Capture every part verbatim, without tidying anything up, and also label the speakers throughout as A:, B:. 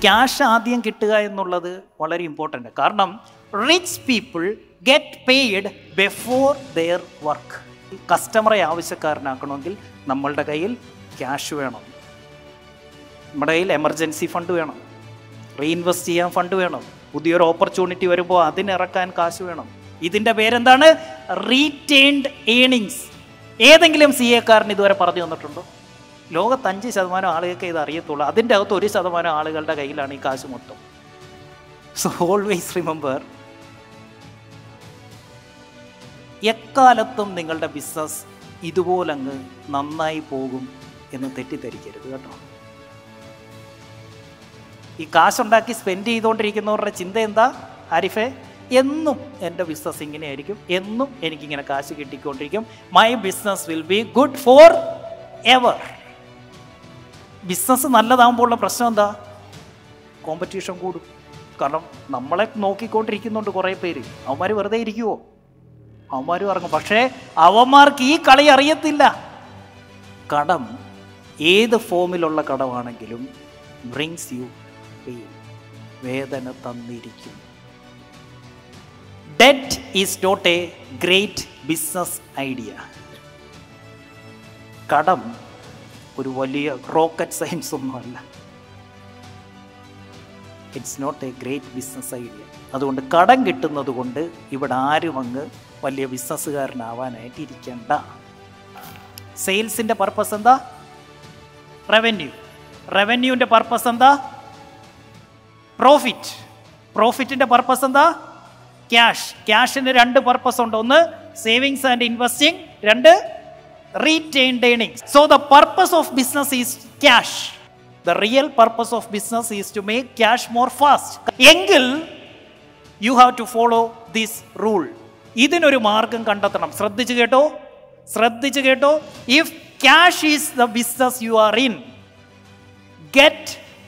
A: Cash ആദ്യം കിട്ടുക എന്നുള്ളത് വളരെ ഇമ്പോർട്ടൻ്റ്. കാരണം rich people get paid before their work. കസ്റ്റമറെ ആവശ്യക്കാരനാക്കണമെങ്കിൽ നമ്മളുടെ കയ്യിൽ ക്യാഷ് വേണം, നമ്മുടെ കയ്യിൽ എമർജൻസി ഫണ്ട് വേണം, റീഇൻവെസ്റ്റ് ചെയ്യാൻ ഫണ്ട് വേണം, പുതിയൊരു ഓപ്പർച്യൂണിറ്റി വരുമ്പോൾ അതിനിറക്കാൻ കാശ് വേണം. ഇതിൻ്റെ പേരെന്താണ്? Retained earnings. ഏതെങ്കിലും സി എക്കാരന് ഇതുവരെ പറഞ്ഞു തന്നിട്ടുണ്ടോ? ലോകത്ത് അഞ്ച് ശതമാനം ആളുകൾക്ക് ഇത് അറിയത്തുള്ളൂ. അതിൻ്റെ അകത്ത് ഒരു ശതമാനം ആളുകളുടെ കയ്യിലാണ് ഈ കാശ് മൊത്തം. സോ ഓൾവേസ് റിമെമ്പർ, എക്കാലത്തും നിങ്ങളുടെ ബിസിനസ് ഇതുപോലങ്ങ് നന്നായി പോകും എന്ന് തെറ്റിദ്ധരിക്കരുത് കേട്ടോ. ഈ കാശുണ്ടാക്കി സ്പെൻഡ് ചെയ്തുകൊണ്ടിരിക്കുന്നവരുടെ ചിന്ത എന്താ ആരിഫേ? എന്നും എൻ്റെ ബിസിനസ് ഇങ്ങനെയായിരിക്കും, എന്നും എനിക്കിങ്ങനെ കാശ് കിട്ടിക്കൊണ്ടിരിക്കും, my business will be good forever. Business നല്ലതാകുമ്പോൾ ഉള്ള പ്രശ്നം എന്താ? കോമ്പറ്റീഷൻ കൂടും. കാരണം നമ്മളെ നോക്കിക്കൊണ്ടിരിക്കുന്നുണ്ട് കുറേ പേര്. അവന്മാർ വെറുതെ ഇരിക്കുമോ? അവന്മാരും ഇറങ്ങും. പക്ഷേ അവന്മാർക്ക് ഈ കളി അറിയത്തില്ല. കടം ഏത് ഫോമിലുള്ള കടമാണെങ്കിലും ബ്രിങ്സ് യു പെയിൻ, വേദന തന്നിരിക്കും. Debt is not a great business idea. കടം ഒരു വലിയ റോക്കറ്റ് സയൻസ് ഒന്നുമല്ല. It's not a great business idea. അതുകൊണ്ട് കടം കിട്ടുന്നത് കൊണ്ട് ഇവിടെ ആരും അങ്ങ് വലിയ ബിസിനസ്സുകാരനാവാനായിട്ട് ഇരിക്കണ്ട. സെയിൽസിൻ്റെ പർപ്പസ് എന്താ? റവന്യൂ. റവന്യൂവിൻ്റെ പർപ്പസ് എന്താ? പ്രോഫിറ്റ്. പ്രോഫിറ്റിൻ്റെ പർപ്പസ് എന്താ? ക്യാഷ്. ക്യാഷിന് രണ്ട് പർപ്പസ് ഉണ്ട്. ഒന്ന് സേവിങ്സ് ആൻഡ് ഇൻവെസ്റ്റിംഗ്, രണ്ട് retained earnings. So the purpose of business is cash. The real purpose of business is to make cash more fast. എങ്കിൽ you have to follow this rule. ഇതിനൊരു മാർഗം കണ്ടെത്തണം. ശ്രദ്ധിച്ചു കേട്ടോ, ശ്രദ്ധിച്ചു കേട്ടോ. If cash is the business you are in, get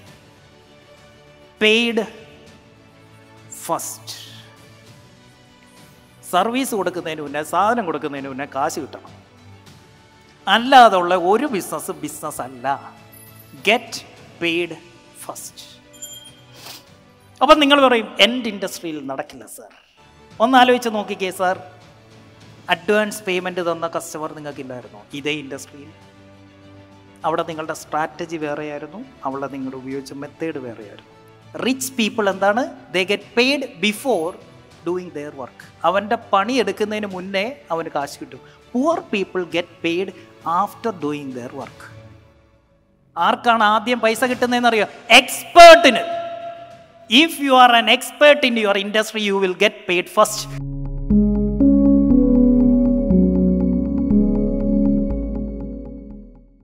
A: paid first. Service കൊടുക്കുന്നതിന് മുന്നേ, സാധനം കൊടുക്കുന്നതിന് മുന്നേ കാശ് കിട്ടണം. അല്ലാതെ ഉള്ള ഒരു ബിസിനസ് ബിസിനസ് അല്ല. Get paid first. അപ്പം നിങ്ങൾ പറയും എൻ്റെ ഇൻഡസ്ട്രിയിൽ നടക്കില്ല സാർ. ഒന്ന് ആലോചിച്ച് നോക്കിക്കേ സാർ, അഡ്വാൻസ് പേയ്മെൻറ്റ് തന്ന കസ്റ്റമർ നിങ്ങൾക്കില്ലായിരുന്നോ ഇതേ ഇൻഡസ്ട്രിയിൽ? അവിടെ നിങ്ങളുടെ സ്ട്രാറ്റജി വേറെയായിരുന്നു, അവിടെ നിങ്ങൾ ഉപയോഗിച്ച മെത്തേഡ് വേറെയായിരുന്നു. റിച്ച് പീപ്പിൾ എന്താണ്? They get paid before doing their work. അവൻ്റെ പണി എടുക്കുന്നതിന് മുന്നേ അവന് കാശ് കിട്ടും. Poor people get paid after doing their work. ആർക്കാണ് ആദ്യം പൈസ കിട്ടുന്നതെന്ന് അറിയോ? എക്സ്പേർട്ടിന്. If you are an expert in your industry you will get paid first.